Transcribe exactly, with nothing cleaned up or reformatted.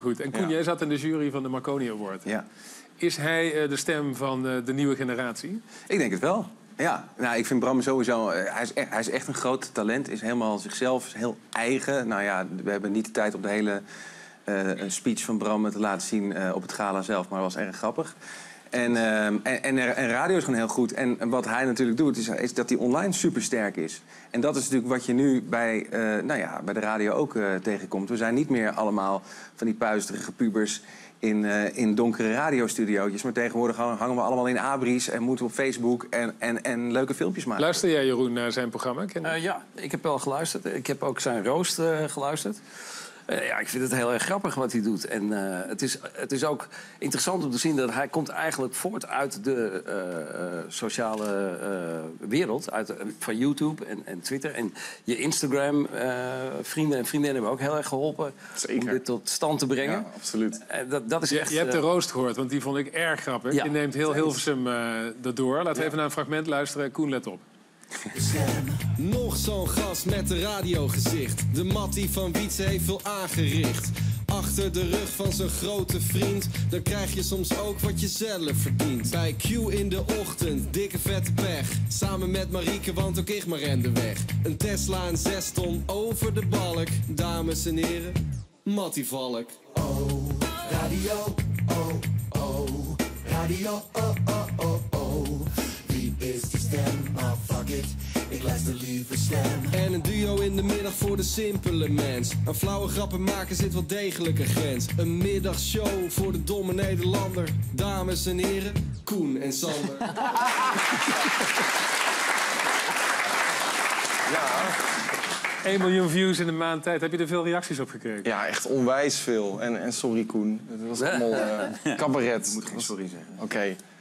Goed. En Koen, ja. jij zat in de jury van de Marconi Award. Ja. Is hij uh, de stem van uh, de nieuwe generatie? Ik denk het wel. Ja, nou, ik vind Bram sowieso... Uh, hij, is echt, hij is echt een groot talent. Is helemaal zichzelf, is heel eigen. Nou ja, we hebben niet de tijd om de hele uh, speech van Bram te laten zien uh, op het gala zelf. Maar dat was erg grappig. En, uh, en, en, en radio is gewoon heel goed. En, en wat hij natuurlijk doet, is, is dat hij online supersterk is. En dat is natuurlijk wat je nu bij, uh, nou ja, bij de radio ook uh, tegenkomt. We zijn niet meer allemaal van die puisterige pubers in, uh, in donkere radiostudiootjes. Maar tegenwoordig hangen we allemaal in abris en moeten op Facebook en, en, en leuke filmpjes maken. Luister jij, Jeroen, naar zijn programma? Uh, ja, ik heb wel geluisterd. Ik heb ook zijn roost uh, geluisterd. Uh, ja, ik vind het heel erg grappig wat hij doet. En uh, het, is, het is ook interessant om te zien dat hij komt eigenlijk voort uit de uh, uh, sociale uh, wereld. Uit, uh, van YouTube en, en Twitter. En je Instagram uh, vrienden en vriendinnen hebben ook heel erg geholpen. Zeker. Om dit tot stand te brengen. Ja, absoluut. Uh, dat, dat is je, echt, je hebt de uh, roost gehoord, want die vond ik erg grappig. Ja. Je neemt heel Hilversum uh, erdoor. Laten we ja. even naar een fragment luisteren. Koen, let op. Nog zo'n gast met een radiogezicht. De Mattie van Wietse heeft veel aangericht. Achter de rug van zijn grote vriend. Dan krijg je soms ook wat je zelf verdient. Bij Q in de ochtend, dikke vette pech. Samen met Marieke, want ook ik maar rende weg. Een Tesla en zes ton over de balk. Dames en heren, Mattie Valk. Oh, radio, oh, oh, radio, oh, oh, oh, oh. Wie is die stem? Oh, fuck it, ik luister liever stem. En een duo in de middag voor de simpele mens. Aan flauwe grappen maken zit wel degelijk een grens. Een middagshow voor de domme Nederlander. Dames en heren, Koen en Sander. Ja. één miljoen views in een maand tijd. Heb je er veel reacties op gekregen? Ja, echt onwijs veel. En, en sorry Koen, het was allemaal uh, cabaret. Ik moet geen sorry zeggen. Oké. Okay.